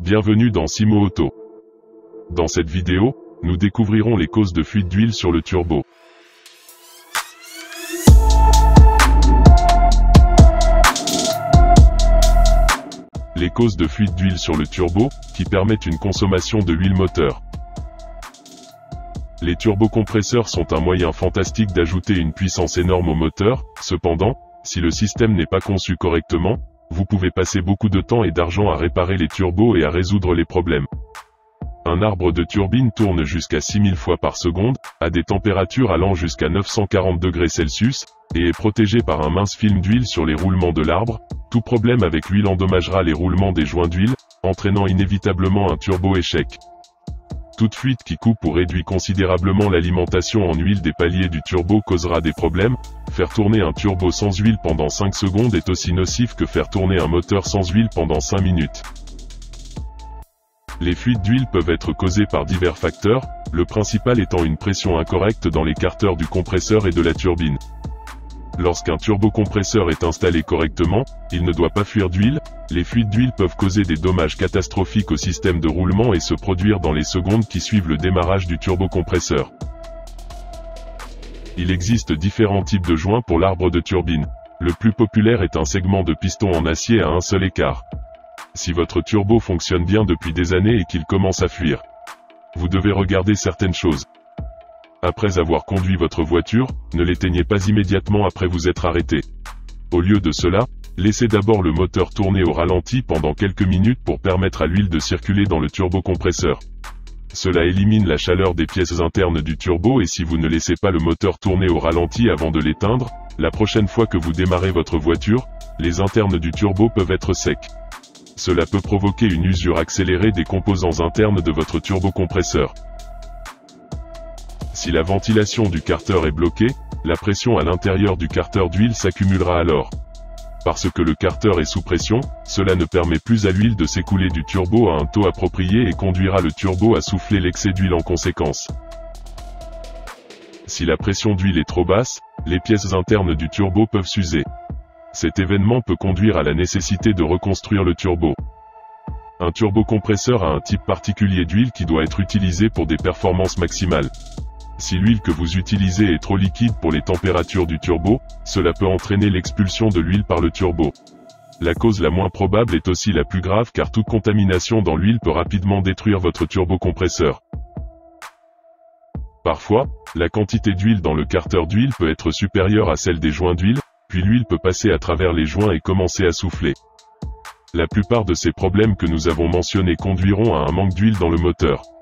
Bienvenue dans Simo Auto. Dans cette vidéo, nous découvrirons les causes de fuite d'huile sur le turbo. Les causes de fuite d'huile sur le turbo, qui permettent une consommation de l'huile moteur. Les turbocompresseurs sont un moyen fantastique d'ajouter une puissance énorme au moteur. Cependant, si le système n'est pas conçu correctement, vous pouvez passer beaucoup de temps et d'argent à réparer les turbos et à résoudre les problèmes. Un arbre de turbine tourne jusqu'à 6000 fois par seconde, à des températures allant jusqu'à 940 degrés Celsius, et est protégé par un mince film d'huile sur les roulements de l'arbre. Tout problème avec l'huile endommagera les roulements des joints d'huile, entraînant inévitablement un turbo-échec. Toute fuite qui coupe ou réduit considérablement l'alimentation en huile des paliers du turbo causera des problèmes. Faire tourner un turbo sans huile pendant 5 secondes est aussi nocif que faire tourner un moteur sans huile pendant 5 minutes. Les fuites d'huile peuvent être causées par divers facteurs, le principal étant une pression incorrecte dans les carters du compresseur et de la turbine. Lorsqu'un turbocompresseur est installé correctement, il ne doit pas fuir d'huile. Les fuites d'huile peuvent causer des dommages catastrophiques au système de roulement et se produire dans les secondes qui suivent le démarrage du turbocompresseur. Il existe différents types de joints pour l'arbre de turbine. Le plus populaire est un segment de piston en acier à un seul écart. Si votre turbo fonctionne bien depuis des années et qu'il commence à fuir, vous devez regarder certaines choses. Après avoir conduit votre voiture, ne l'éteignez pas immédiatement après vous être arrêté. Au lieu de cela, laissez d'abord le moteur tourner au ralenti pendant quelques minutes pour permettre à l'huile de circuler dans le turbocompresseur. Cela élimine la chaleur des pièces internes du turbo et si vous ne laissez pas le moteur tourner au ralenti avant de l'éteindre, la prochaine fois que vous démarrez votre voiture, les internes du turbo peuvent être secs. Cela peut provoquer une usure accélérée des composants internes de votre turbocompresseur. Si la ventilation du carter est bloquée, la pression à l'intérieur du carter d'huile s'accumulera alors. Parce que le carter est sous pression, cela ne permet plus à l'huile de s'écouler du turbo à un taux approprié et conduira le turbo à souffler l'excès d'huile en conséquence. Si la pression d'huile est trop basse, les pièces internes du turbo peuvent s'user. Cet événement peut conduire à la nécessité de reconstruire le turbo. Un turbocompresseur a un type particulier d'huile qui doit être utilisé pour des performances maximales. Si l'huile que vous utilisez est trop liquide pour les températures du turbo, cela peut entraîner l'expulsion de l'huile par le turbo. La cause la moins probable est aussi la plus grave car toute contamination dans l'huile peut rapidement détruire votre turbocompresseur. Parfois, la quantité d'huile dans le carter d'huile peut être supérieure à celle des joints d'huile, puis l'huile peut passer à travers les joints et commencer à souffler. La plupart de ces problèmes que nous avons mentionnés conduiront à un manque d'huile dans le moteur.